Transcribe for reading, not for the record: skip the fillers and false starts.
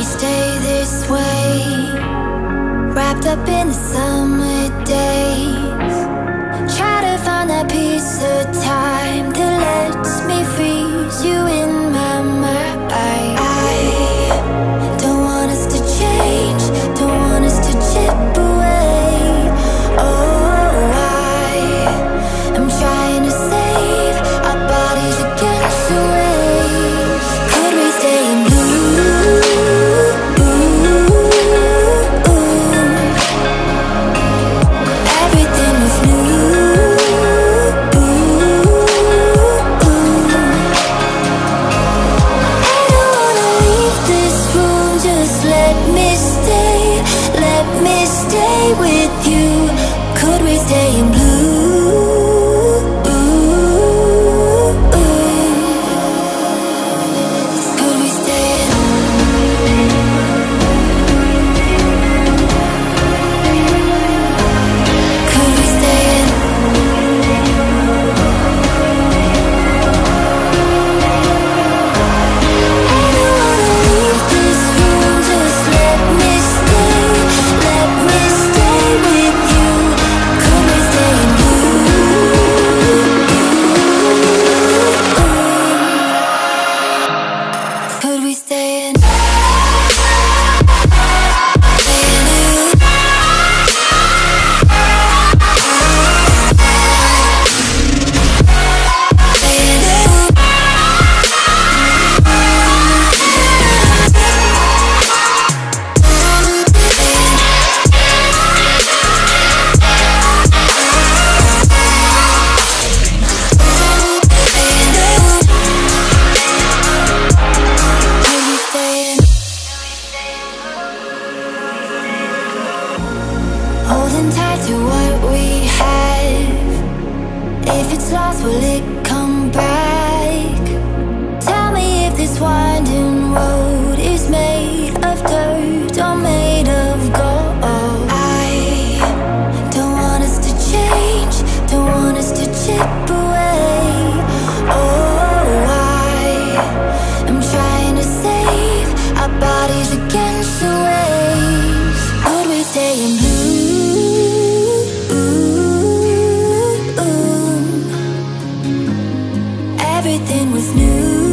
stay this way, wrapped up in the summer days. Try to find that piece of time that lets me freeze you in my mind. I don't want us to change, don't want us to chip away. Oh, I am trying to save our bodies against the waves. Could we stay in blue? Everything was new. I don't wanna leave this room, just let me stay with you. Could we stay in blue? Could we stay in? Could we stay in? I don't wanna leave this room, just let me stay with you. Could we stay in blue? Could we stay in? Holding tight to what we have. If it's lost, will it come back? Tell me if this winding road is made of dirt or made of gold. I don't want us to change, don't want us to chip away. Oh, I am trying to save our bodies against the waves. Could we stay in blue? Everything was new.